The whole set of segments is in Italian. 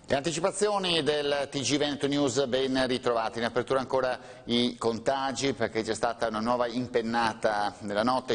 Le anticipazioni del TG Veneto News, ben ritrovati. In apertura ancora i contagi perché c'è stata una nuova impennata nella notte,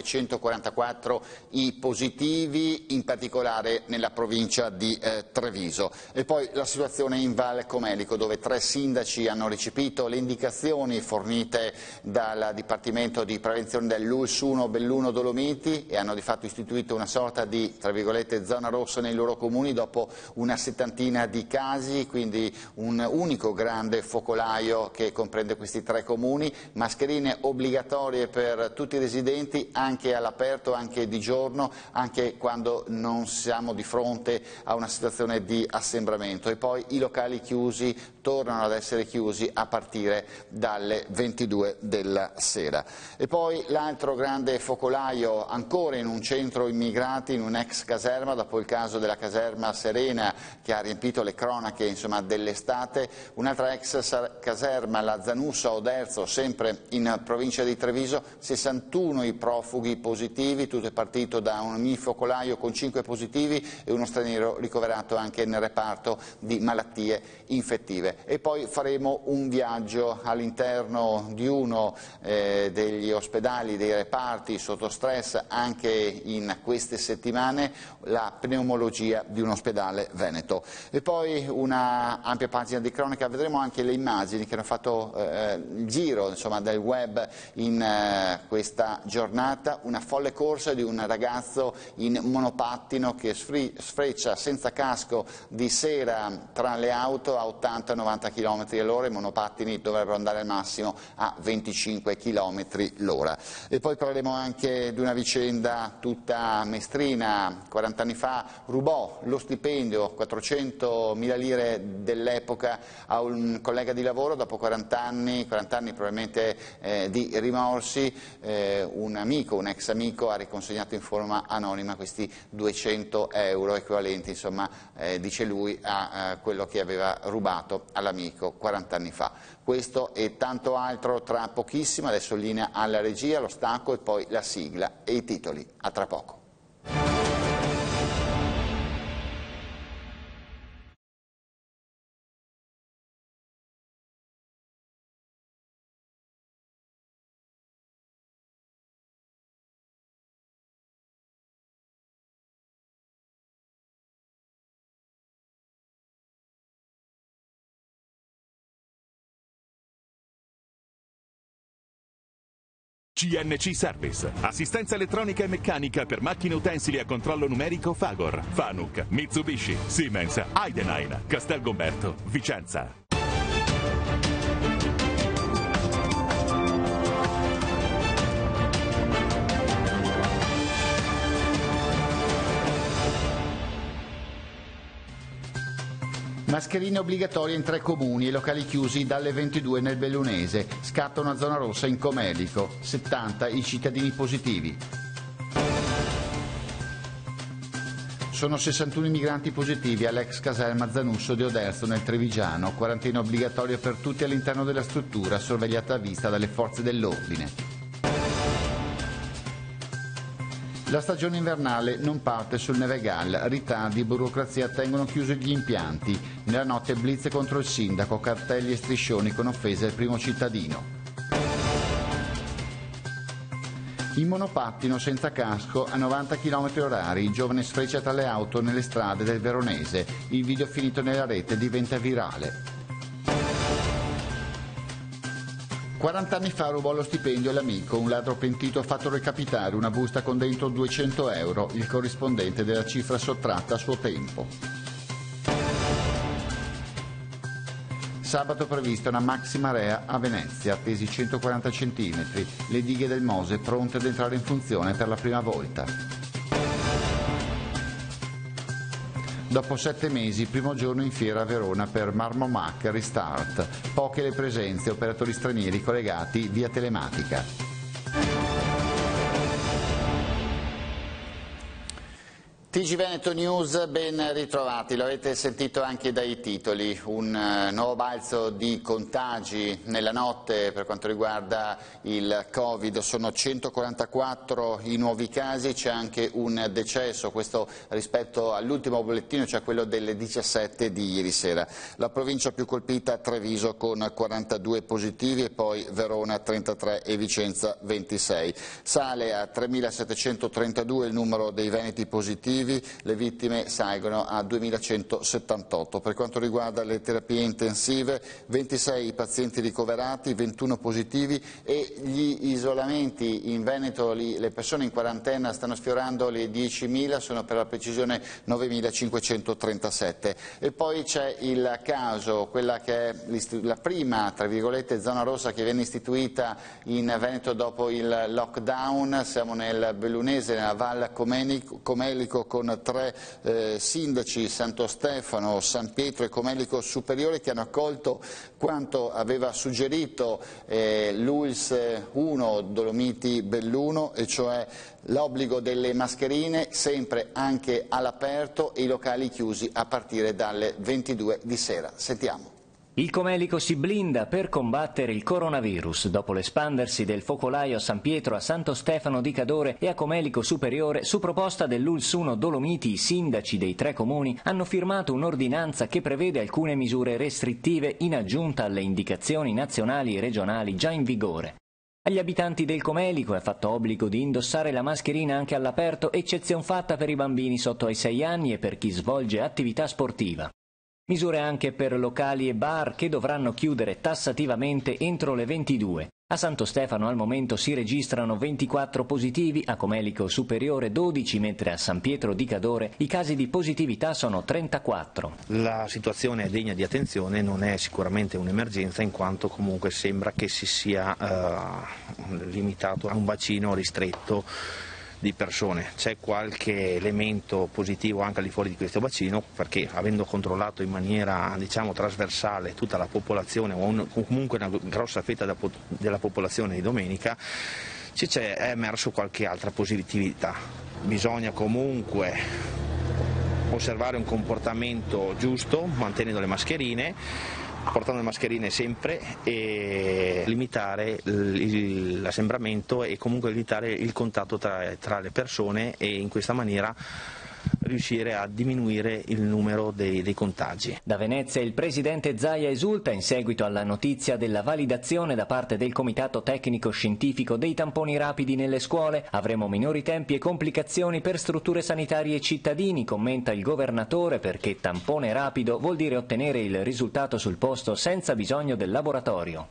144 i positivi, in particolare nella provincia di Treviso. E poi la situazione in Val Comelico, dove 3 sindaci hanno recepito le indicazioni fornite dal Dipartimento di Prevenzione dell'ULS 1 Belluno Dolomiti e hanno di fatto istituito una sorta di, tra virgolette, zona rossa nei loro comuni dopo una settantina di casi, quindi un unico grande focolaio che comprende questi 3 comuni, mascherine obbligatorie per tutti i residenti anche all'aperto, anche di giorno, anche quando non siamo di fronte a una situazione di assembramento, e poi i locali chiusi tornano ad essere chiusi a partire dalle 22 della sera. E poi l'altro grande focolaio ancora in un centro immigrati, in un'ex caserma, dopo il caso della caserma Serena che ha riempito le cronache dell'estate, un'altra ex caserma, la Zanusso a Oderzo, sempre in provincia di Treviso, 61 i profughi positivi, tutto è partito da un minifocolaio con 5 positivi e uno straniero ricoverato anche nel reparto di malattie infettive. E poi faremo un viaggio all'interno di uno degli ospedali, dei reparti sotto stress anche in queste settimane, la pneumologia di un ospedale veneto. E poi una ampia pagina di cronaca, vedremo anche le immagini che hanno fatto il giro del web in questa giornata, una folle corsa di un ragazzo in monopattino che sfreccia senza casco di sera tra le auto a 80-90 km all'ora, i monopattini dovrebbero andare al massimo a 25 km l'ora. E poi parleremo anche di una vicenda tutta mestrina. 40 anni fa rubò lo stipendio, 400.000 lire dell'epoca, a un collega di lavoro. Dopo 40 anni probabilmente di rimorsi, un ex amico ha riconsegnato in forma anonima questi 200 euro equivalenti, insomma, dice lui, a quello che aveva rubato all'amico 40 anni fa. Questo e tanto altro tra pochissimo, adesso linea alla regia, lo stacco e poi la sigla e i titoli. A tra poco. CNC Service, assistenza elettronica e meccanica per macchine utensili a controllo numerico Fagor, Fanuc, Mitsubishi, Siemens, Heidenhain, Castelgomberto, Vicenza. Mascherine obbligatorie in 3 comuni e locali chiusi dalle 22 nel Bellunese. Scatta una zona rossa in Comelico. 70 i cittadini positivi. Sono 61 i migranti positivi all'ex caserma Zanusso di Oderzo nel Trevigiano. Quarantena obbligatoria per tutti all'interno della struttura, sorvegliata a vista dalle forze dell'ordine. La stagione invernale non parte sul Nevegal, ritardi e burocrazia tengono chiusi gli impianti. Nella notte blitz contro il sindaco, cartelli e striscioni con offese al primo cittadino. In monopattino senza casco a 90 km/h, il giovane sfreccia tra le auto nelle strade del Veronese. Il video finito nella rete diventa virale. 40 anni fa rubò lo stipendio all'amico, un ladro pentito ha fatto recapitare una busta con dentro 200 euro, il corrispondente della cifra sottratta a suo tempo. Sabato prevista una maxi marea a Venezia, attesi 140 cm, le dighe del Mose pronte ad entrare in funzione per la prima volta. Dopo 7 mesi, primo giorno in fiera a Verona per Marmomac Restart. Poche le presenze, operatori stranieri collegati via telematica. TG Veneto News, ben ritrovati, lo avete sentito anche dai titoli, un nuovo balzo di contagi nella notte per quanto riguarda il Covid, sono 144 i nuovi casi, c'è anche un decesso, questo rispetto all'ultimo bollettino, cioè quello delle 17 di ieri sera. La provincia più colpita Treviso con 42 positivi e poi Verona 33 e Vicenza 26. Sale a 3.732 il numero dei veneti positivi, le vittime salgono a 2.178. Per quanto riguarda le terapie intensive, 26 i pazienti ricoverati, 21 positivi e gli isolamenti in Veneto, le persone in quarantena stanno sfiorando le 10.000, sono per la precisione 9.537. E poi c'è il caso, quella che è la prima, tra virgolette, zona rossa che viene istituita in Veneto dopo il lockdown. Siamo nel Bellunese, nella Val Comelico, con tre sindaci, Santo Stefano, San Pietro e Comelico Superiore, che hanno accolto quanto aveva suggerito l'ULSS 1 Dolomiti Belluno, e cioè l'obbligo delle mascherine sempre anche all'aperto e i locali chiusi a partire dalle 22 di sera. Sentiamo. Il Comelico si blinda per combattere il coronavirus. Dopo l'espandersi del focolaio a San Pietro, a Santo Stefano di Cadore e a Comelico Superiore, su proposta dell'ULSS 1 Dolomiti, i sindaci dei tre comuni hanno firmato un'ordinanza che prevede alcune misure restrittive in aggiunta alle indicazioni nazionali e regionali già in vigore. Agli abitanti del Comelico è fatto obbligo di indossare la mascherina anche all'aperto, eccezion fatta per i bambini sotto ai 6 anni e per chi svolge attività sportiva. Misure anche per locali e bar che dovranno chiudere tassativamente entro le 22. A Santo Stefano al momento si registrano 24 positivi, a Comelico Superiore 12, mentre a San Pietro di Cadore i casi di positività sono 34. La situazione è degna di attenzione, non è sicuramente un'emergenza, in quanto comunque sembra che si sia limitato a un bacino ristretto di persone. C'è qualche elemento positivo anche al di fuori di questo bacino, perché avendo controllato in maniera trasversale tutta la popolazione o comunque una grossa fetta della popolazione di domenica, è emerso qualche altra positività. Bisogna comunque osservare un comportamento giusto, mantenendo le mascherine, portando le mascherine sempre, e limitare l'assembramento e comunque evitare il contatto tra le persone, e in questa maniera riuscire a diminuire il numero dei contagi. Da Venezia il presidente Zaia esulta in seguito alla notizia della validazione da parte del Comitato Tecnico Scientifico dei tamponi rapidi nelle scuole. Avremo minori tempi e complicazioni per strutture sanitarie e cittadini, commenta il governatore, perché tampone rapido vuol dire ottenere il risultato sul posto senza bisogno del laboratorio.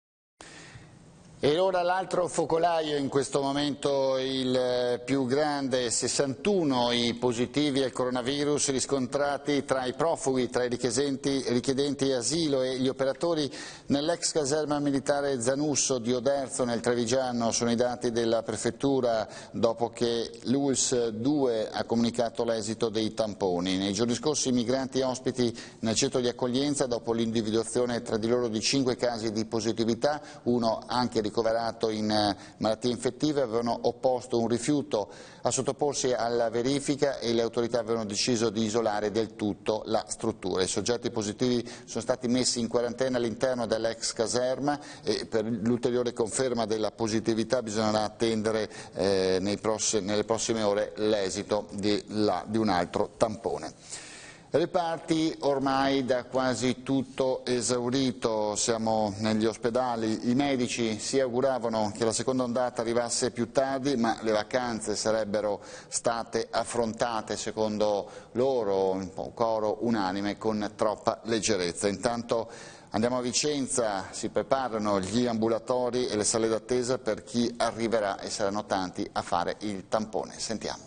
E ora l'altro focolaio, in questo momento il più grande, 61 i positivi al coronavirus riscontrati tra i profughi, tra i richiedenti asilo e gli operatori nell'ex caserma militare Zanusso di Oderzo nel Trevigiano. Sono i dati della prefettura dopo che l'ULSS 2 ha comunicato l'esito dei tamponi. Nei giorni scorsi i migranti ospiti nel centro di accoglienza, dopo l'individuazione tra di loro di 5 casi di positività, uno anche ricoverato in malattie infettive, avevano opposto un rifiuto a sottoporsi alla verifica e le autorità avevano deciso di isolare del tutto la struttura. I soggetti positivi sono stati messi in quarantena all'interno dell'ex caserma e per l'ulteriore conferma della positività bisognerà attendere nelle prossime ore l'esito di un altro tampone. Reparti ormai da quasi tutto esaurito, siamo negli ospedali, i medici si auguravano che la seconda ondata arrivasse più tardi, ma le vacanze sarebbero state affrontate, secondo loro, un coro unanime, con troppa leggerezza. Intanto andiamo a Vicenza, si preparano gli ambulatori e le sale d'attesa per chi arriverà e saranno tanti a fare il tampone. Sentiamo.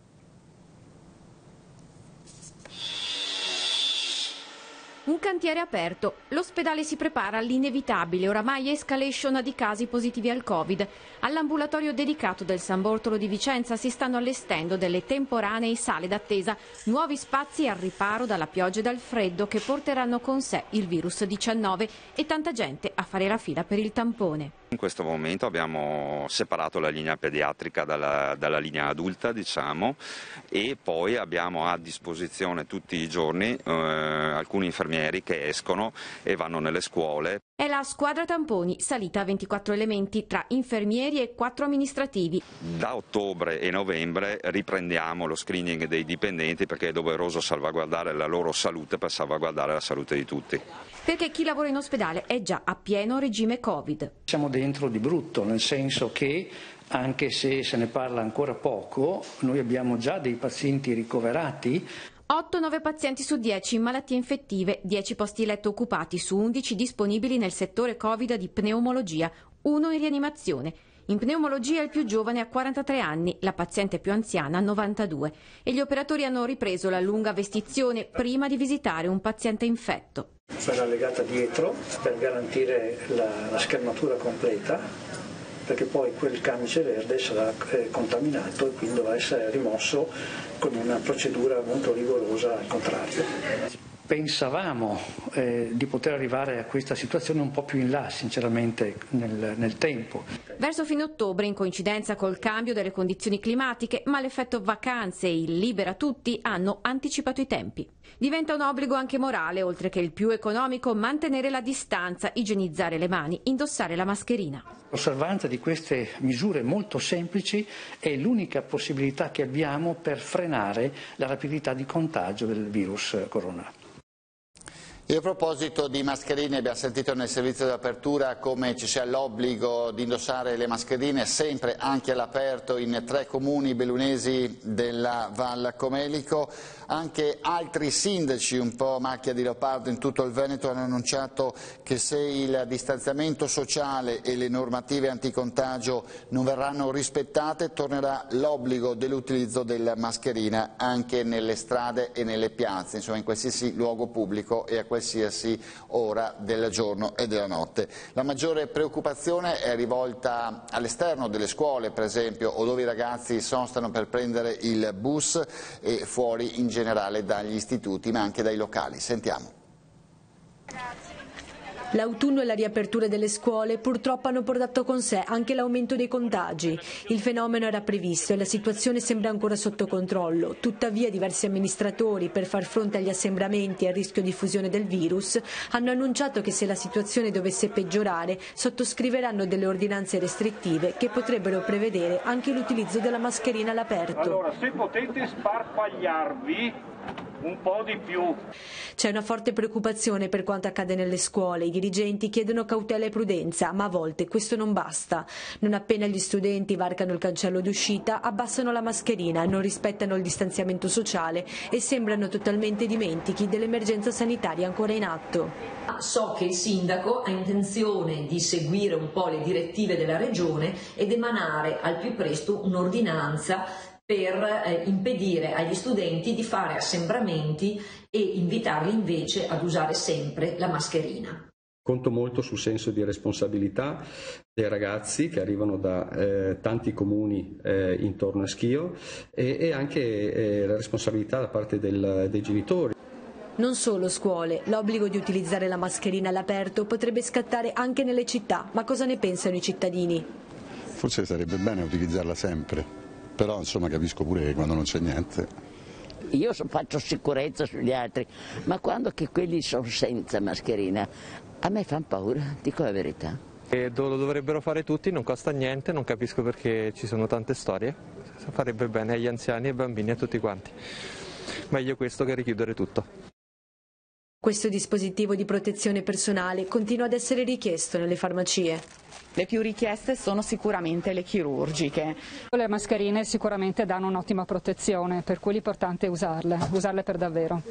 Un cantiere aperto. L'ospedale si prepara all'inevitabile, oramai escalation di casi positivi al Covid. All'ambulatorio dedicato del San Bortolo di Vicenza si stanno allestendo delle temporanee sale d'attesa, nuovi spazi al riparo dalla pioggia e dal freddo che porteranno con sé il virus 19 e tanta gente a fare la fila per il tampone. In questo momento abbiamo separato la linea pediatrica dalla linea adulta, diciamo, e poi abbiamo a disposizione tutti i giorni alcuni infermieri che escono e vanno nelle scuole. È la squadra tamponi, salita a 24 elementi tra infermieri e 4 amministrativi. Da ottobre e novembre riprendiamo lo screening dei dipendenti perché è doveroso salvaguardare la loro salute per salvaguardare la salute di tutti. Perché chi lavora in ospedale è già a pieno regime Covid. Siamo dentro di brutto, nel senso che anche se se ne parla ancora poco, noi abbiamo già dei pazienti ricoverati. 8-9 pazienti su 10 in malattie infettive, 10 posti letto occupati su 11 disponibili nel settore Covid di pneumologia, 1 in rianimazione. In pneumologia il più giovane ha 43 anni, la paziente più anziana 92 e gli operatori hanno ripreso la lunga vestizione prima di visitare un paziente infetto. Sarà legata dietro per garantire la schermatura completa, perché poi quel camice verde sarà contaminato e quindi dovrà essere rimosso con una procedura molto rigorosa al contrario. Pensavamo di poter arrivare a questa situazione un po' più in là, sinceramente, nel tempo. Verso fine ottobre, in coincidenza col cambio delle condizioni climatiche, ma l'effetto vacanze e il libera tutti hanno anticipato i tempi. Diventa un obbligo anche morale, oltre che il più economico, mantenere la distanza, igienizzare le mani, indossare la mascherina. L'osservanza di queste misure molto semplici è l'unica possibilità che abbiamo per frenare la rapidità di contagio del virus corona. E a proposito di mascherine, abbiamo sentito nel servizio di apertura come ci sia l'obbligo di indossare le mascherine sempre anche all'aperto in 3 comuni bellunesi della Val Comelico. Anche altri sindaci, un po' macchia di leopardo in tutto il Veneto, hanno annunciato che se il distanziamento sociale e le normative anticontagio non verranno rispettate, tornerà l'obbligo dell'utilizzo della mascherina anche nelle strade e nelle piazze, insomma in qualsiasi luogo pubblico e a qualsiasi ora del giorno e della notte. La maggiore preoccupazione è rivolta all'esterno delle scuole, per esempio, o dove i ragazzi sostano per prendere il bus, e fuori in generale dagli istituti ma anche dai locali. Sentiamo. L'autunno e la riapertura delle scuole purtroppo hanno portato con sé anche l'aumento dei contagi. Il fenomeno era previsto e la situazione sembra ancora sotto controllo. Tuttavia diversi amministratori, per far fronte agli assembramenti e al rischio diffusione del virus, hanno annunciato che se la situazione dovesse peggiorare sottoscriveranno delle ordinanze restrittive che potrebbero prevedere anche l'utilizzo della mascherina all'aperto. Allora, se potete sparpagliarvi un po' di più. C'è una forte preoccupazione per quanto accade nelle scuole. I dirigenti chiedono cautela e prudenza, ma a volte questo non basta. Non appena gli studenti varcano il cancello d'uscita, abbassano la mascherina, non rispettano il distanziamento sociale e sembrano totalmente dimentichi dell'emergenza sanitaria ancora in atto. So che il sindaco ha intenzione di seguire un po' le direttive della regione ed emanare al più presto un'ordinanza per impedire agli studenti di fare assembramenti e invitarli invece ad usare sempre la mascherina. Conto molto sul senso di responsabilità dei ragazzi che arrivano da tanti comuni intorno a Schio e anche la responsabilità da parte dei genitori. Non solo scuole, l'obbligo di utilizzare la mascherina all'aperto potrebbe scattare anche nelle città, ma cosa ne pensano i cittadini? Forse sarebbe bene utilizzarla sempre. Però insomma capisco pure che quando non c'è niente. Io faccio sicurezza sugli altri, ma quando che quelli sono senza mascherina, a me fanno paura, dico la verità. Lo dovrebbero fare tutti, non costa niente, non capisco perché ci sono tante storie, farebbe bene agli anziani, ai bambini e a tutti quanti. Meglio questo che richiudere tutto. Questo dispositivo di protezione personale continua ad essere richiesto nelle farmacie. Le più richieste sono sicuramente le chirurgiche. Le mascherine sicuramente danno un'ottima protezione, per cui l'importante è usarle per davvero.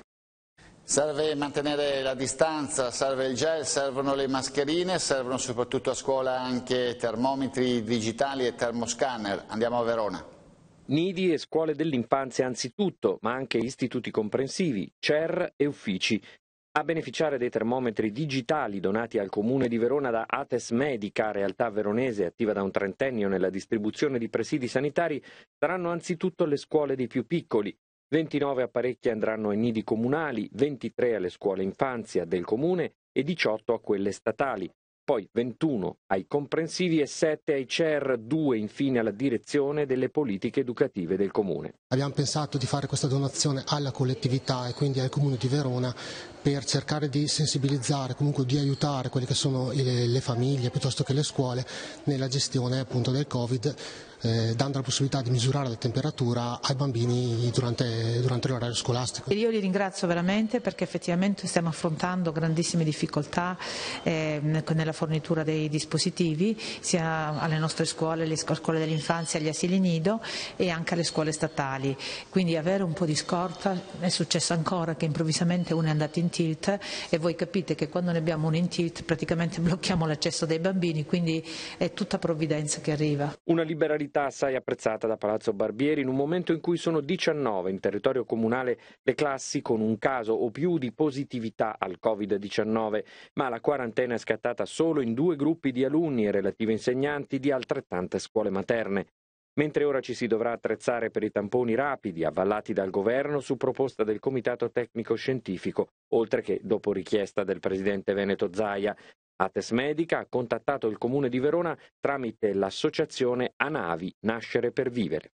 Serve mantenere la distanza, serve il gel, servono le mascherine, servono soprattutto a scuola anche termometri digitali e termoscanner. Andiamo a Verona. Nidi e scuole dell'infanzia anzitutto, ma anche istituti comprensivi, CER e uffici. A beneficiare dei termometri digitali donati al Comune di Verona da Ates Medica, realtà veronese attiva da un trentennio nella distribuzione di presidi sanitari, saranno anzitutto le scuole dei più piccoli. 29 apparecchi andranno ai nidi comunali, 23 alle scuole infanzia del Comune e 18 a quelle statali. poi 21 ai comprensivi e 7 ai CER, 2 infine alla direzione delle politiche educative del Comune. Abbiamo pensato di fare questa donazione alla collettività e quindi al Comune di Verona per cercare di sensibilizzare, comunque di aiutare quelle che sono le famiglie piuttosto che le scuole nella gestione appunto del Covid, dando la possibilità di misurare la temperatura ai bambini durante l'orario scolastico. Io li ringrazio veramente perché effettivamente stiamo affrontando grandissime difficoltà nella fornitura dei dispositivi sia alle nostre scuole, alle scuole dell'infanzia, agli asili nido e anche alle scuole statali, quindi avere un po' di scorta. È successo ancora che improvvisamente uno è andato in tilt e voi capite che quando ne abbiamo uno in tilt praticamente blocchiamo l'accesso dei bambini, quindi è tutta provvidenza che arriva. Una liberalità assai apprezzata da Palazzo Barbieri in un momento in cui sono 19 in territorio comunale le classi con un caso o più di positività al Covid-19, ma la quarantena è scattata solo in 2 gruppi di alunni e relative insegnanti di altrettante scuole materne. Mentre ora ci si dovrà attrezzare per i tamponi rapidi avvallati dal governo su proposta del Comitato Tecnico Scientifico, oltre che dopo richiesta del presidente veneto Zaia. Atesmedica ha contattato il Comune di Verona tramite l'associazione Anavi Nascere per Vivere.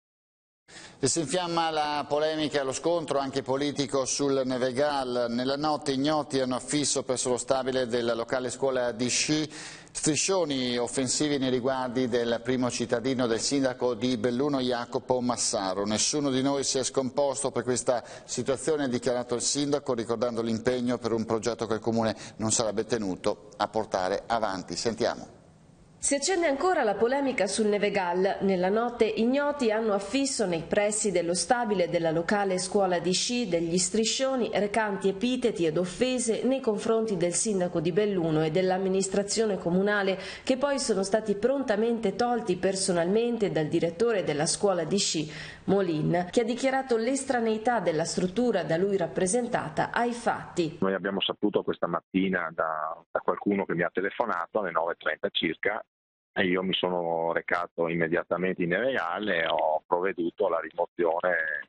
E si infiamma la polemica e lo scontro anche politico sul Nevegal. Nella notte ignoti hanno affisso presso lo stabile della locale scuola di sci striscioni offensivi nei riguardi del primo cittadino del sindaco di Belluno, Jacopo Massaro. Nessuno di noi si è scomposto per questa situazione, ha dichiarato il sindaco, ricordando l'impegno per un progetto che il Comune non sarebbe tenuto a portare avanti. Sentiamo. Si accende ancora la polemica sul Nevegal. Nella notte ignoti hanno affisso nei pressi dello stabile della locale scuola di sci degli striscioni recanti epiteti ed offese nei confronti del sindaco di Belluno e dell'amministrazione comunale, che poi sono stati prontamente tolti personalmente dal direttore della scuola di sci, Molin, che ha dichiarato l'estraneità della struttura da lui rappresentata ai fatti. Noi abbiamo saputo questa mattina da qualcuno che mi ha telefonato alle 9:30 circa e io mi sono recato immediatamente in Nevegal e ho provveduto alla rimozione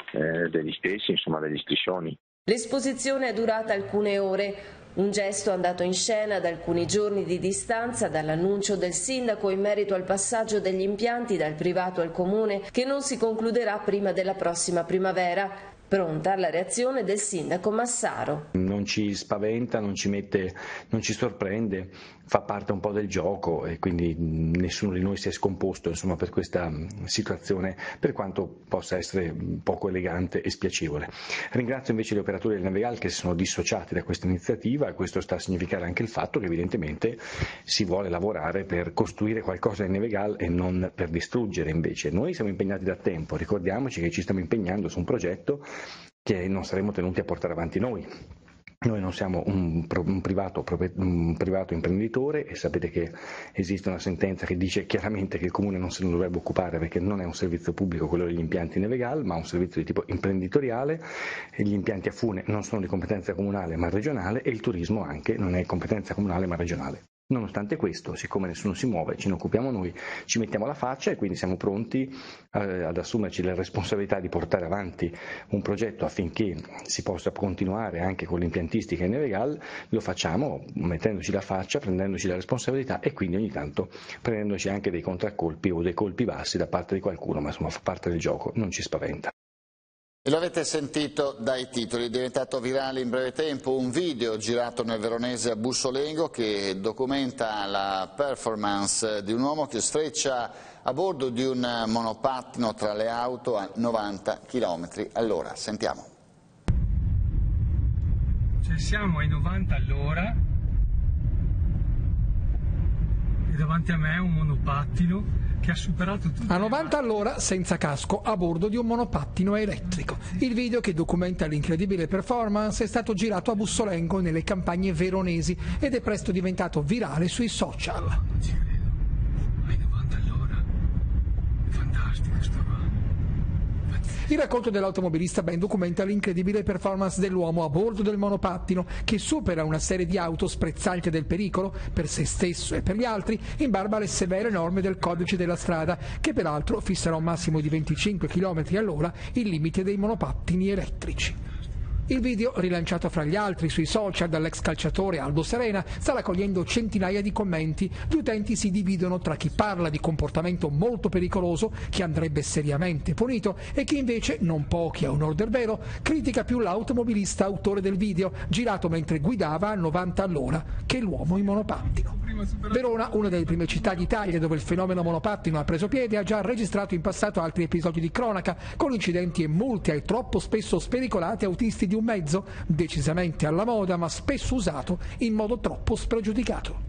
degli stessi, insomma degli striscioni. L'esposizione è durata alcune ore. Un gesto andato in scena ad alcuni giorni di distanza dall'annuncio del sindaco in merito al passaggio degli impianti dal privato al comune, che non si concluderà prima della prossima primavera. Pronta la reazione del sindaco Massaro. Non ci spaventa, non ci sorprende, fa parte un po' del gioco e quindi nessuno di noi si è scomposto insomma, per questa situazione, per quanto possa essere poco elegante e spiacevole. Ringrazio invece gli operatori del Nevegal che si sono dissociati da questa iniziativa e questo sta a significare anche il fatto che evidentemente si vuole lavorare per costruire qualcosa nel Nevegal e non per distruggere invece. Noi siamo impegnati da tempo, ricordiamoci che ci stiamo impegnando su un progetto che non saremo tenuti a portare avanti noi. Noi non siamo un privato imprenditore e sapete che esiste una sentenza che dice chiaramente che il Comune non se ne dovrebbe occupare perché non è un servizio pubblico quello degli impianti Nevegal, ma un servizio di tipo imprenditoriale e gli impianti a fune non sono di competenza comunale ma regionale e il turismo anche non è competenza comunale ma regionale. Nonostante questo, siccome nessuno si muove, ce ne occupiamo noi, ci mettiamo la faccia e quindi siamo pronti ad assumerci la responsabilità di portare avanti un progetto affinché si possa continuare anche con l'impiantistica in Nevegal. Lo facciamo mettendoci la faccia, prendendoci la responsabilità e quindi ogni tanto prendendoci anche dei contraccolpi o dei colpi bassi da parte di qualcuno, ma insomma fa parte del gioco, non ci spaventa. E lo avete sentito dai titoli, è diventato virale in breve tempo un video girato nel veronese a Bussolengo che documenta la performance di un uomo che sfreccia a bordo di un monopattino tra le auto a 90 km all'ora. Sentiamo. Cioè siamo ai 90 all'ora e davanti a me è un monopattino che ha superato tutto. A 90 all'ora senza casco a bordo di un monopattino elettrico. Il video che documenta l'incredibile performance è stato girato a Bussolengo nelle campagne veronesi ed è presto diventato virale sui social. Non ci credo, ai 90 all'ora, è fantastico sto qua. Il racconto dell'automobilista ben documenta l'incredibile performance dell'uomo a bordo del monopattino che supera una serie di auto sprezzanti del pericolo per se stesso e per gli altri in barba alle severe norme del codice della strada che peraltro fissano a un massimo di 25 km all'ora il limite dei monopattini elettrici. Il video, rilanciato fra gli altri sui social dall'ex calciatore Aldo Serena, sta raccogliendo centinaia di commenti. Gli utenti si dividono tra chi parla di comportamento molto pericoloso, che andrebbe seriamente punito, e chi invece, non pochi a onor del vero, critica più l'automobilista autore del video, girato mentre guidava a 90 all'ora, che l'uomo in monopattino. Verona, una delle prime città d'Italia dove il fenomeno monopattino ha preso piede, ha già registrato in passato altri episodi di cronaca, con incidenti e multe ai troppo spesso spericolati autisti di un mezzo, decisamente alla moda ma spesso usato in modo troppo spregiudicato.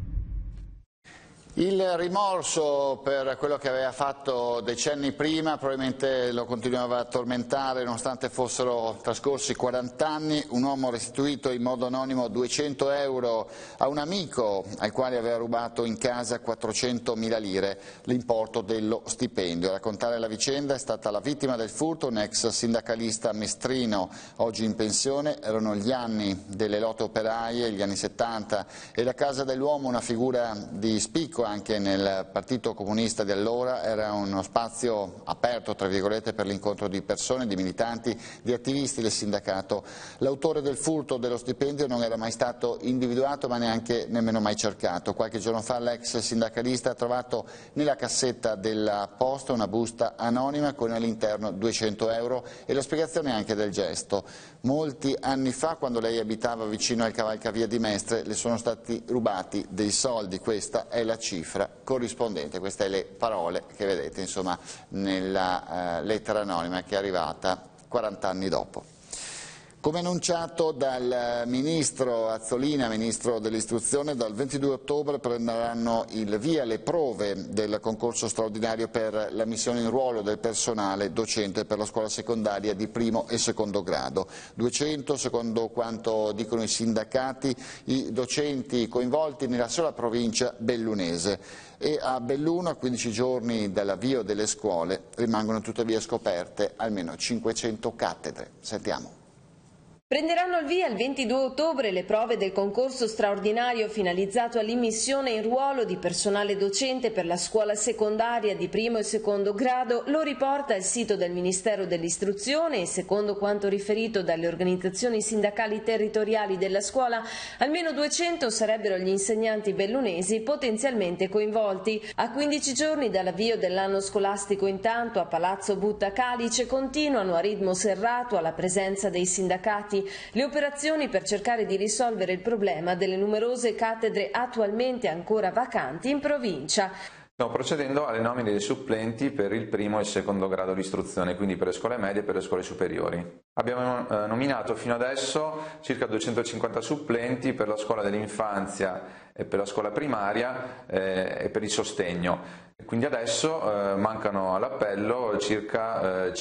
Il rimorso per quello che aveva fatto decenni prima probabilmente lo continuava a tormentare nonostante fossero trascorsi 40 anni. Un uomo ha restituito in modo anonimo 200 euro a un amico al quale aveva rubato in casa 400.000 lire, l'importo dello stipendio. A raccontare la vicenda è stata la vittima del furto, un ex sindacalista mestrino, oggi in pensione. Erano gli anni delle lotte operaie, gli anni 70, e la casa dell'uomo, una figura di spicco anche nel Partito Comunista di allora, era uno spazio aperto tra virgolette per l'incontro di persone, di militanti, di attivisti del sindacato. L'autore del furto dello stipendio non era mai stato individuato ma nemmeno mai cercato. Qualche giorno fa l'ex sindacalista ha trovato nella cassetta della posta una busta anonima con all'interno 200 euro e la spiegazione anche del gesto. Molti anni fa, quando lei abitava vicino al cavalcavia di Mestre, le sono stati rubati dei soldi. Questa è la cifra corrispondente, queste le parole che vedete insomma nella lettera anonima che è arrivata 40 anni dopo. Come annunciato dal ministro Azzolina, ministro dell'istruzione, dal 22 ottobre prenderanno il via le prove del concorso straordinario per l'ammissione in ruolo del personale docente per la scuola secondaria di primo e secondo grado. 200, secondo quanto dicono i sindacati, i docenti coinvolti nella sola provincia bellunese. E a Belluno, a 15 giorni dall'avvio delle scuole, rimangono tuttavia scoperte almeno 500 cattedre. Sentiamo. Prenderanno il via il 22 ottobre le prove del concorso straordinario finalizzato all'immissione in ruolo di personale docente per la scuola secondaria di primo e secondo grado. Lo riporta il sito del Ministero dell'Istruzione e, secondo quanto riferito dalle organizzazioni sindacali territoriali della scuola, almeno 200 sarebbero gli insegnanti bellunesi potenzialmente coinvolti. A 15 giorni dall'avvio dell'anno scolastico, intanto, a Palazzo Butta Calice continuano a ritmo serrato, alla presenza dei sindacati, le operazioni per cercare di risolvere il problema delle numerose cattedre attualmente ancora vacanti in provincia. Stiamo procedendo alle nomine dei supplenti per il primo e il secondo grado di istruzione, quindi per le scuole medie e per le scuole superiori. Abbiamo nominato fino adesso circa 250 supplenti per la scuola dell'infanzia e per la scuola primaria e per il sostegno. Quindi adesso mancano all'appello circa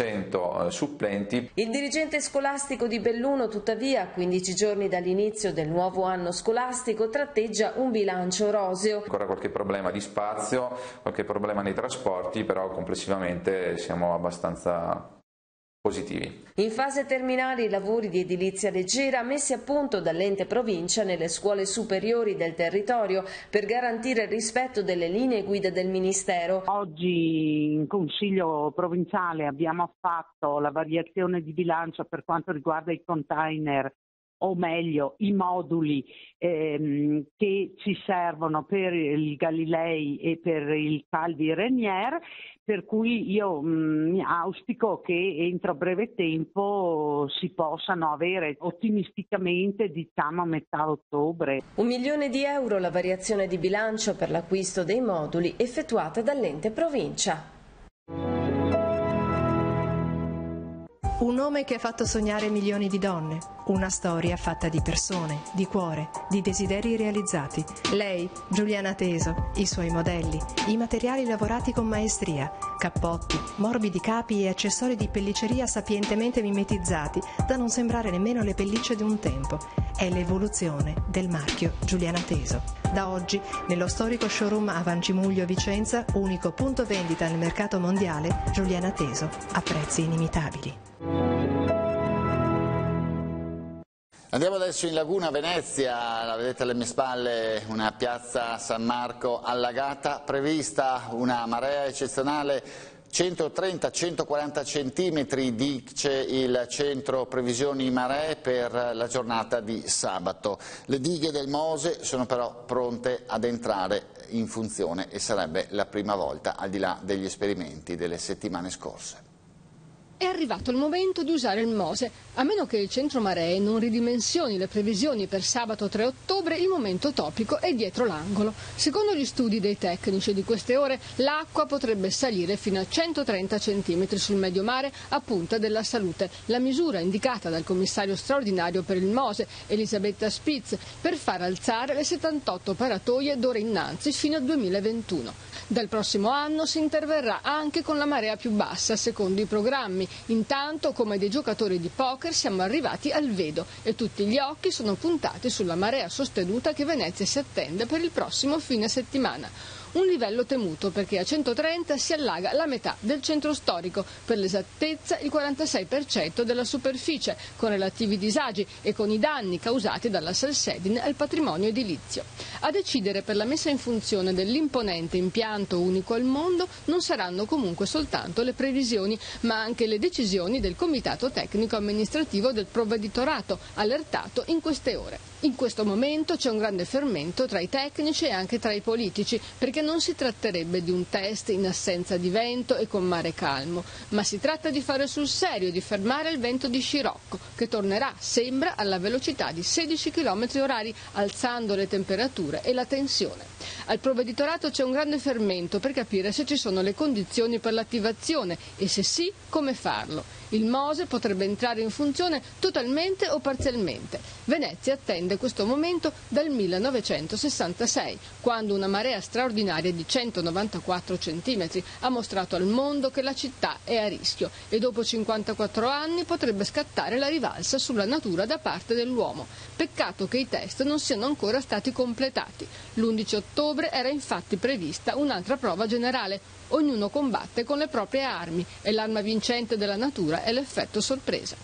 500 supplenti. Il dirigente scolastico di Belluno, tuttavia, a 15 giorni dall'inizio del nuovo anno scolastico, tratteggia un bilancio roseo. Ancora qualche problema di spazio, qualche problema nei trasporti, però complessivamente siamo abbastanza positivi. In fase terminale i lavori di edilizia leggera messi a punto dall'ente provincia nelle scuole superiori del territorio per garantire il rispetto delle linee guida del Ministero. Oggi in Consiglio provinciale abbiamo fatto la variazione di bilancio per quanto riguarda i container, o meglio i moduli che ci servono per il Galilei e per il Calvi Renier, per cui io mi auspico che entro breve tempo si possano avere, ottimisticamente diciamo a metà ottobre. 1 milione di euro la variazione di bilancio per l'acquisto dei moduli effettuata dall'ente provincia. Un nome che ha fatto sognare milioni di donne, una storia fatta di persone, di cuore, di desideri realizzati. Lei, Giuliana Teso, i suoi modelli, i materiali lavorati con maestria, cappotti, morbidi capi e accessori di pelliceria sapientemente mimetizzati da non sembrare nemmeno le pellicce di un tempo. È l'evoluzione del marchio Giuliana Teso. Da oggi, nello storico showroom a Vancimuglio Vicenza, unico punto vendita nel mercato mondiale, Giuliana Teso, a prezzi inimitabili. Andiamo adesso in Laguna, Venezia, la vedete alle mie spalle, una piazza San Marco allagata, prevista una marea eccezionale 130-140 centimetri, dice il centro previsioni maree per la giornata di sabato. Le dighe del Mose sono però pronte ad entrare in funzione e sarebbe la prima volta, al di là degli esperimenti delle settimane scorse. È arrivato il momento di usare il Mose, a meno che il centro maree non ridimensioni le previsioni per sabato 3 ottobre, il momento topico è dietro l'angolo. Secondo gli studi dei tecnici di queste ore, l'acqua potrebbe salire fino a 130 cm sul medio mare a Punta della Salute, la misura indicata dal commissario straordinario per il Mose, Elisabetta Spitz, per far alzare le 78 paratoie d'ora innanzi fino al 2021. Dal prossimo anno si interverrà anche con la marea più bassa, secondo i programmi. Intanto, come dei giocatori di poker, siamo arrivati al vedo e tutti gli occhi sono puntati sulla marea sostenuta che Venezia si attende per il prossimo fine settimana. Un livello temuto perché a 130 si allaga la metà del centro storico, per l'esattezza il 46% della superficie, con relativi disagi e con i danni causati dalla salsedine al patrimonio edilizio. A decidere per la messa in funzione dell'imponente impianto unico al mondo non saranno comunque soltanto le previsioni, ma anche le decisioni del Comitato Tecnico Amministrativo del Provveditorato, allertato in queste ore. In questo momento c'è un grande fermento tra i tecnici e anche tra i politici, perché non si tratterebbe di un test in assenza di vento e con mare calmo, ma si tratta di fare sul serio e di fermare il vento di scirocco, che tornerà, sembra, alla velocità di 16 km/h, alzando le temperature e la tensione. Al provveditorato c'è un grande fermento per capire se ci sono le condizioni per l'attivazione e se sì, come farlo. Il Mose potrebbe entrare in funzione totalmente o parzialmente. Venezia attende questo momento dal 1966, quando una marea straordinaria di 194 cm ha mostrato al mondo che la città è a rischio e dopo 54 anni potrebbe scattare la rivalsa sulla natura da parte dell'uomo. Peccato che i test non siano ancora stati completati. L'11 ottobre era infatti prevista un'altra prova generale. Ognuno combatte con le proprie armi e l'arma vincente della natura è l'effetto sorpresa.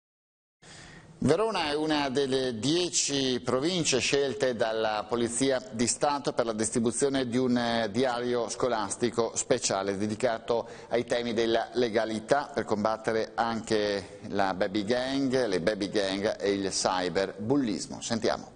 Verona è una delle 10 province scelte dalla Polizia di Stato per la distribuzione di un diario scolastico speciale dedicato ai temi della legalità per combattere anche la baby gang, le baby gang e il cyberbullismo. Sentiamo.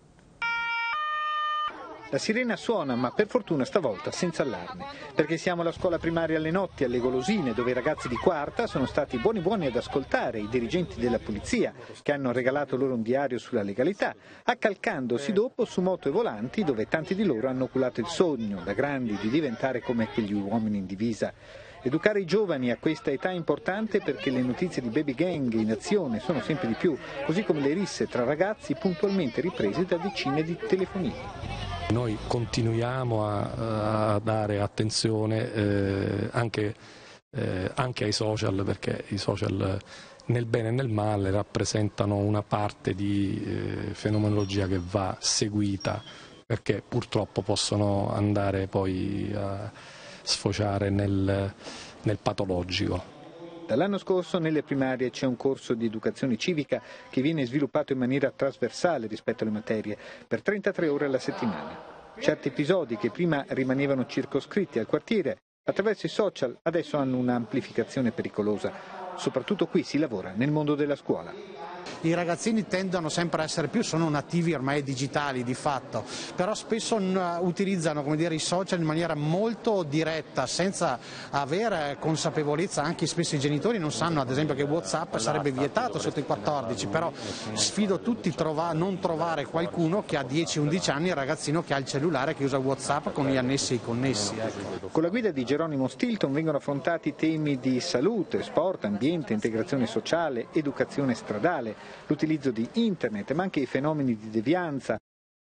La sirena suona, ma per fortuna stavolta senza allarme, perché siamo alla scuola primaria alle Notti, alle Golosine, dove i ragazzi di quarta sono stati buoni ad ascoltare i dirigenti della polizia, che hanno regalato loro un diario sulla legalità, accalcandosi dopo su moto e volanti, dove tanti di loro hanno oculato il sogno, da grandi, di diventare come quegli uomini in divisa. Educare i giovani a questa età è importante perché le notizie di baby gang in azione sono sempre di più, così come le risse tra ragazzi puntualmente riprese da decine di telefonini. Noi continuiamo a dare attenzione anche ai social, perché i social nel bene e nel male rappresentano una parte di fenomenologia che va seguita, perché purtroppo possono andare poi a sfociare nel patologico. Dall'anno scorso nelle primarie c'è un corso di educazione civica che viene sviluppato in maniera trasversale rispetto alle materie, per 33 ore alla settimana. Certi episodi che prima rimanevano circoscritti al quartiere, attraverso i social adesso hanno un'amplificazione pericolosa. Soprattutto qui si lavora nel mondo della scuola. I ragazzini tendono sempre a essere sono nativi ormai digitali di fatto, però spesso utilizzano i social in maniera molto diretta, senza avere consapevolezza. Anche spesso i genitori non sanno ad esempio che WhatsApp sarebbe vietato sotto i 14, però sfido tutti a non trovare qualcuno che ha 10-11 anni, il ragazzino che ha il cellulare, che usa WhatsApp con gli annessi e i connessi. Con la guida di Geronimo Stilton vengono affrontati temi di salute, sport, ambiente, integrazione sociale, educazione stradale, l'utilizzo di internet, ma anche i fenomeni di devianza.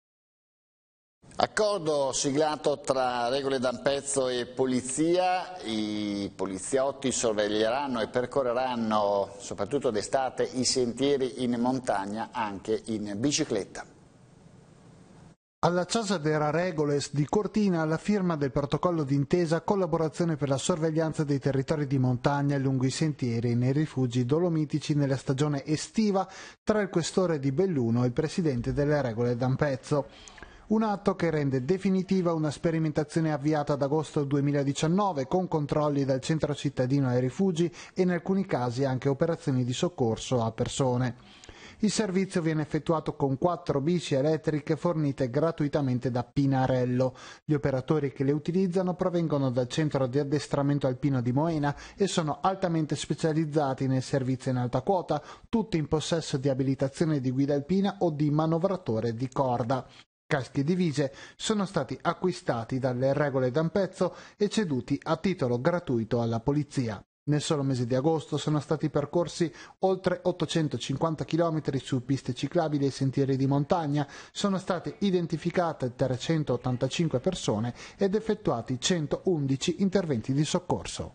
Accordo siglato tra Regole d'Ampezzo e Polizia. I poliziotti sorveglieranno e percorreranno, soprattutto d'estate, i sentieri in montagna anche in bicicletta. Alla Casa della Regoles di Cortina la firma del protocollo d'intesa collaborazione per la sorveglianza dei territori di montagna lungo i sentieri e nei rifugi dolomitici nella stagione estiva tra il questore di Belluno e il presidente delle Regole d'Ampezzo. Un atto che rende definitiva una sperimentazione avviata ad agosto 2019 con controlli dal centro cittadino ai rifugi e in alcuni casi anche operazioni di soccorso a persone. Il servizio viene effettuato con 4 bici elettriche fornite gratuitamente da Pinarello. Gli operatori che le utilizzano provengono dal centro di addestramento alpino di Moena e sono altamente specializzati nel servizio in alta quota, tutti in possesso di abilitazione di guida alpina o di manovratore di corda. Caschi e divise sono stati acquistati dalle regole d'Ampezzo e ceduti a titolo gratuito alla polizia. Nel solo mese di agosto sono stati percorsi oltre 850 km su piste ciclabili e sentieri di montagna, sono state identificate 385 persone ed effettuati 111 interventi di soccorso.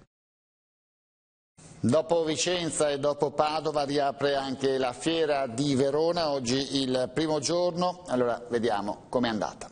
Dopo Vicenza e dopo Padova riapre anche la Fiera di Verona, oggi il primo giorno, allora vediamo com'è andata.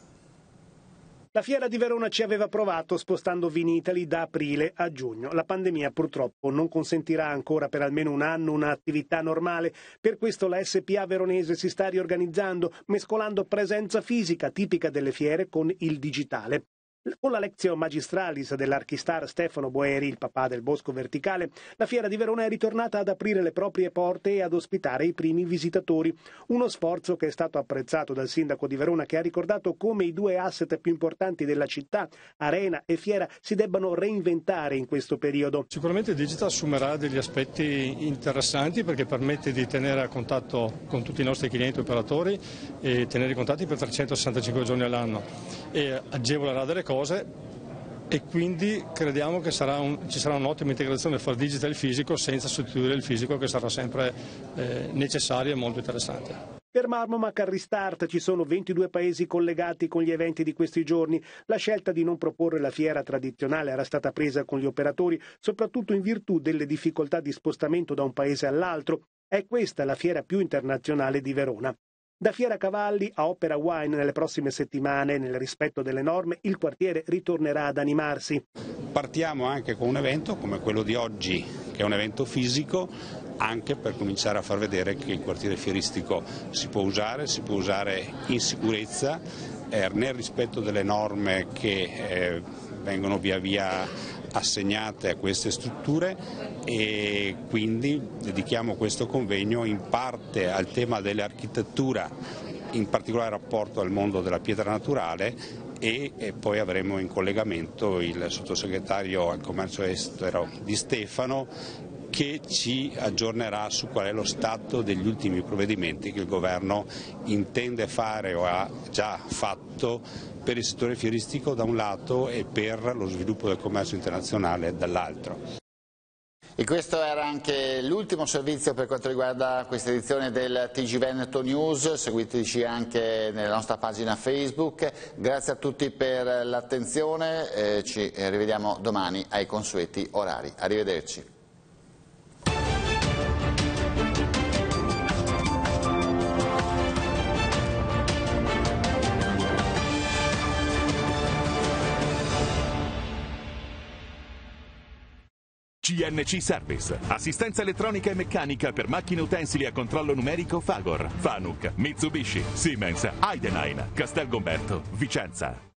La Fiera di Verona ci aveva provato spostando Vinitaly da aprile a giugno. La pandemia purtroppo non consentirà ancora per almeno un anno un'attività normale. Per questo la SPA veronese si sta riorganizzando, mescolando presenza fisica tipica delle fiere con il digitale. Con la Lectio Magistralis dell'archistar Stefano Boeri, il papà del Bosco Verticale, la Fiera di Verona è ritornata ad aprire le proprie porte e ad ospitare i primi visitatori. Uno sforzo che è stato apprezzato dal sindaco di Verona, che ha ricordato come i due asset più importanti della città, arena e fiera, si debbano reinventare in questo periodo. Sicuramente il digital assumerà degli aspetti interessanti perché permette di tenere a contatto con tutti i nostri clienti e operatori e tenere i contatti per 365 giorni all'anno e agevolerà delle cose e quindi crediamo che ci sarà un'ottima integrazione fra digital e fisico senza sostituire il fisico, che sarà sempre necessario e molto interessante. Per Marmomac al Restart ci sono 22 paesi collegati con gli eventi di questi giorni. La scelta di non proporre la fiera tradizionale era stata presa con gli operatori, soprattutto in virtù delle difficoltà di spostamento da un paese all'altro. È questa la fiera più internazionale di Verona. Da Fiera Cavalli a Opera Wine nelle prossime settimane, nel rispetto delle norme, il quartiere ritornerà ad animarsi. Partiamo anche con un evento come quello di oggi, che è un evento fisico, anche per cominciare a far vedere che il quartiere fieristico si può usare in sicurezza, nel rispetto delle norme che vengono via via assegnate a queste strutture, e quindi dedichiamo questo convegno in parte al tema dell'architettura, in particolare rapporto al mondo della pietra naturale, e poi avremo in collegamento il sottosegretario al commercio estero Di Stefano, che ci aggiornerà su qual è lo stato degli ultimi provvedimenti che il governo intende fare o ha già fatto per il settore fieristico da un lato e per lo sviluppo del commercio internazionale dall'altro. E questo era anche l'ultimo servizio per quanto riguarda questa edizione del TG Veneto News. Seguiteci anche nella nostra pagina Facebook. Grazie a tutti per l'attenzione, ci rivediamo domani ai consueti orari. Arrivederci. CNC Service, assistenza elettronica e meccanica per macchine utensili a controllo numerico Fagor, Fanuc, Mitsubishi, Siemens, Heidenhain, Castelgomberto, Vicenza.